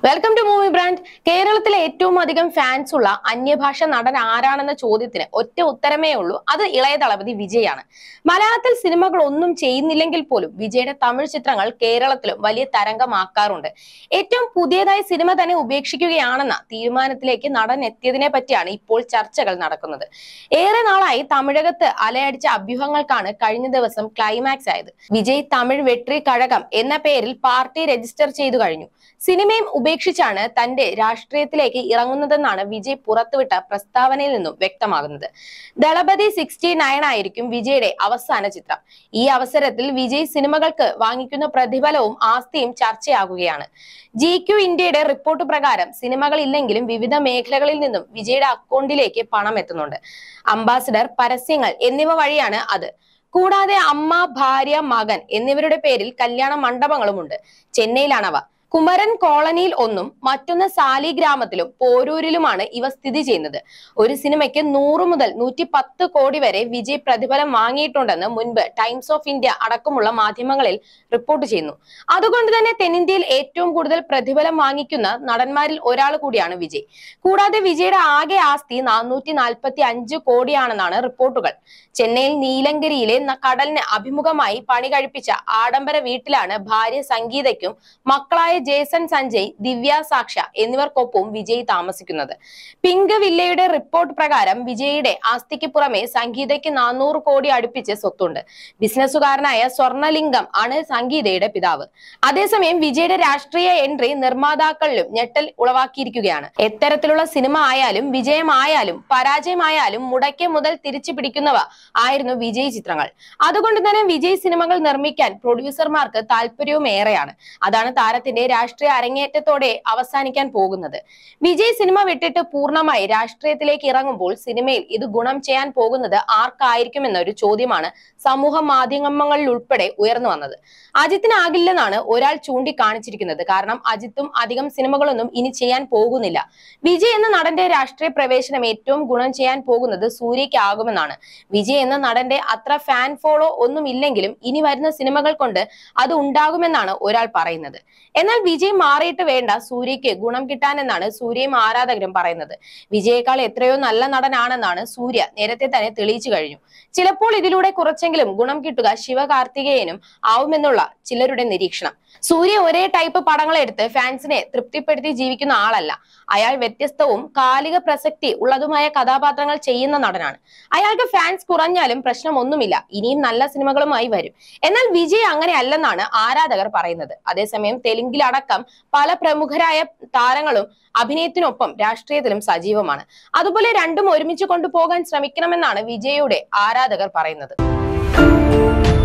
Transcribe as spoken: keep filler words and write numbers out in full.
Welcome to movie brand. കേരളത്തിലെ ഏറ്റവും അധികം ഫാൻസ് ഉള്ള അന്യഭാഷ നടൻ ആരാണെന്ന ചോദ്യത്തിന് ഒറ്റ ഉത്തരമേ ഉള്ളൂ, അത് ഇളയ ദളപതി വിജയാണ്. മലയാളത്തിൽ സിനിമകൾ ഒന്നും ചെയ്യുന്നില്ലെങ്കിൽ പോലും വിജയുടെ തമിഴ് ചിത്രങ്ങൾ കേരളത്തിലും വലിയ തരംഗമാക്കാറുണ്ട്. ഏറ്റവും പുതിയതായി സിനിമ തന്നെ ഉപേക്ഷിക്കുകയാണെന്ന തീരുമാനത്തിലേക്ക് നടൻ എത്തിയതിനെ പറ്റിയാണ് ഇപ്പോൾ ചർച്ചകൾ നടക്കുന്നത്. ഏറെ നാളായി തമിഴകത്ത് അലയടിച്ച അഭ്യൂഹങ്ങൾക്കാണ് കഴിഞ്ഞ ദിവസം ക്ലൈമാക്സ് ആയത്. വിജയ് തമിഴ് വെട്രി കഴകം എന്ന പേരിൽ പാർട്ടി രജിസ്റ്റർ ചെയ്തു കഴിഞ്ഞു. സിനിമയും ഉപേക്ഷിച്ചാണ് തന്റെ രാഷ്ട്രീയത്തിലേക്ക് ഇറങ്ങുന്നതെന്നാണ് വിജയ് പുറത്തുവിട്ട പ്രസ്താവനയിൽ നിന്നും വ്യക്തമാകുന്നത്. ദളപതി സിക്സ്റ്റി നയൻ ആയിരിക്കും വിജയുടെ അവസാന ചിത്രം. ഈ അവസരത്തിൽ വിജയ് സിനിമകൾക്ക് വാങ്ങിക്കുന്ന പ്രതിഫലവും ആസ്തിയും ചർച്ചയാകുകയാണ്. ജി ക്യു ഇന്ത്യയുടെ റിപ്പോർട്ട് പ്രകാരം സിനിമകൾ ഇല്ലെങ്കിലും വിവിധ മേഖലകളിൽ നിന്നും വിജയുടെ അക്കൗണ്ടിലേക്ക് പണം എത്തുന്നുണ്ട്. അംബാസിഡർ, പരസ്യങ്ങൾ എന്നിവ വഴിയാണ് അത്. കൂടാതെ അമ്മ, ഭാര്യ, മകൻ എന്നിവരുടെ പേരിൽ കല്യാണ മണ്ഡപങ്ങളുമുണ്ട്. ചെന്നൈയിലാണവ. കുമരൻ കോളനിയിൽ ഒന്നും മറ്റൊന്ന് സാലി ഗ്രാമത്തിലും പോരൂരിലുമാണ് ഇവ സ്ഥിതി ചെയ്യുന്നത്. ഒരു സിനിമയ്ക്ക് നൂറ് മുതൽ നൂറ്റി പത്ത് കോടി വരെ വിജയ് പ്രതിഫലം വാങ്ങിയിട്ടുണ്ടെന്ന് മുൻപ് ടൈംസ് ഓഫ് ഇന്ത്യ അടക്കമുള്ള മാധ്യമങ്ങളിൽ റിപ്പോർട്ട് ചെയ്യുന്നു. അതുകൊണ്ട് തന്നെ തെന്നിന്ത്യയിൽ ഏറ്റവും കൂടുതൽ പ്രതിഫലം വാങ്ങിക്കുന്ന നടന്മാരിൽ ഒരാൾ കൂടിയാണ് വിജയ്. കൂടാതെ വിജയുടെ ആകെ ആസ്തി നാനൂറ്റി നാൽപ്പത്തി അഞ്ച് കോടിയാണെന്നാണ് റിപ്പോർട്ടുകൾ. ചെന്നൈയിൽ നീലങ്കരിയിലെ കടലിന് അഭിമുഖമായി പണി കഴിപ്പിച്ച ആഡംബര വീട്ടിലാണ് ഭാര്യ സംഗീതയ്ക്കും മക്കളായ ജേസൺ, സഞ്ജയ്, ദിവ്യ, സാക്ഷ എന്നിവർക്കൊപ്പം വിജയ് താമസിക്കുന്നത്. പിങ്ക് വില്ലയുടെ റിപ്പോർട്ട് പ്രകാരം വിജയുടെ ആസ്തിക്ക് പുറമെ സംഗീതയ്ക്ക് നാനൂറ് കോടി അടുപ്പിച്ച് സ്വത്തുണ്ട്. ബിസിനസ്സുകാരനായ സ്വർണലിംഗം ആണ് സംഗീതയുടെ പിതാവ്. അതേസമയം വിജയുടെ രാഷ്ട്രീയ എൻട്രി നിർമ്മാതാക്കളിലും ഞെട്ടൽ ഉളവാക്കിയിരിക്കുകയാണ്. എത്തരത്തിലുള്ള സിനിമ ആയാലും വിജയമായാലും പരാജയമായാലും മുടക്കിയ മുതൽ തിരിച്ചു പിടിക്കുന്നവ ആയിരുന്നു വിജയ് ചിത്രങ്ങൾ. അതുകൊണ്ട് തന്നെ വിജയ് സിനിമകൾ നിർമ്മിക്കാൻ പ്രൊഡ്യൂസർമാർക്ക് താല്പര്യവും ഏറെയാണ്. അതാണ് താരത്തിന്റെ രാഷ്ട്രീയ അരങ്ങേറ്റത്തോടെ അവസാനിക്കാൻ പോകുന്നത്. വിജയ് സിനിമ വിട്ടിട്ട് പൂർണ്ണമായി രാഷ്ട്രീയത്തിലേക്ക് ഇറങ്ങുമ്പോൾ സിനിമയിൽ ഇത് ഗുണം ചെയ്യാൻ പോകുന്നത് ആർക്കായിരിക്കുമെന്ന ഒരു ചോദ്യമാണ് സമൂഹ മാധ്യമങ്ങളിൽ ഉൾപ്പെടെ ഉയർന്നു വന്നത്. അജിത്തിനാകില്ലെന്നാണ് ഒരാൾ ചൂണ്ടിക്കാണിച്ചിരിക്കുന്നത്. കാരണം അജിത്തും അധികം സിനിമകളൊന്നും ഇനി ചെയ്യാൻ പോകുന്നില്ല. വിജയ് എന്ന നടന്റെ രാഷ്ട്രീയ പ്രവേശനം ഏറ്റവും ഗുണം ചെയ്യാൻ പോകുന്നത് സൂര്യയ്ക്ക് ആകുമെന്നാണ്. വിജയ് എന്ന നടന്റെ അത്ര ഫാൻ ഫോളോ ഒന്നും ഇല്ലെങ്കിലും ഇനി വരുന്ന സിനിമകൾ കൊണ്ട് അത് ഉണ്ടാകുമെന്നാണ് ഒരാൾ പറയുന്നത്. എന്നാൽ വിജയ് മാറിയിട്ട് വേണ്ട സൂര്യയ്ക്ക് ഗുണം കിട്ടാനെന്നാണ് സൂര്യയും ആരാധകരും പറയുന്നത്. വിജയേക്കാൾ എത്രയോ നല്ല നടനാണെന്നാണ് സൂര്യ നേരത്തെ തന്നെ തെളിയിച്ചു കഴിഞ്ഞു. ചിലപ്പോൾ ഇതിലൂടെ കുറച്ചെങ്കിലും ഗുണം കിട്ടുക ശിവകാർത്തികേയനും ആവുമെന്നുള്ള ചിലരുടെ നിരീക്ഷണം. സൂര്യ ഒരേ ടൈപ്പ് പടങ്ങൾ എടുത്ത് ഫാൻസിനെ തൃപ്തിപ്പെടുത്തി ജീവിക്കുന്ന ആളല്ല. അയാൾ വ്യത്യസ്തവും കാലിക പ്രസക്തി ഉള്ളതുമായ കഥാപാത്രങ്ങൾ ചെയ്യുന്ന നടനാണ്. അയാൾക്ക് ഫാൻസ് കുറഞ്ഞാലും പ്രശ്നമൊന്നുമില്ല, ഇനിയും നല്ല സിനിമകളുമായി വരും. എന്നാൽ വിജയ് അങ്ങനെ അല്ലെന്നാണ് ആരാധകർ പറയുന്നത്. അതേസമയം തെലുങ്കിലടക്കം പല പ്രമുഖരായ താരങ്ങളും അഭിനയത്തിനൊപ്പം രാഷ്ട്രീയത്തിലും സജീവമാണ്. അതുപോലെ രണ്ടും ഒരുമിച്ച് കൊണ്ടുപോകാൻ ശ്രമിക്കണമെന്നാണ് വിജയുടെ ആരാധകർ പറയുന്നത്.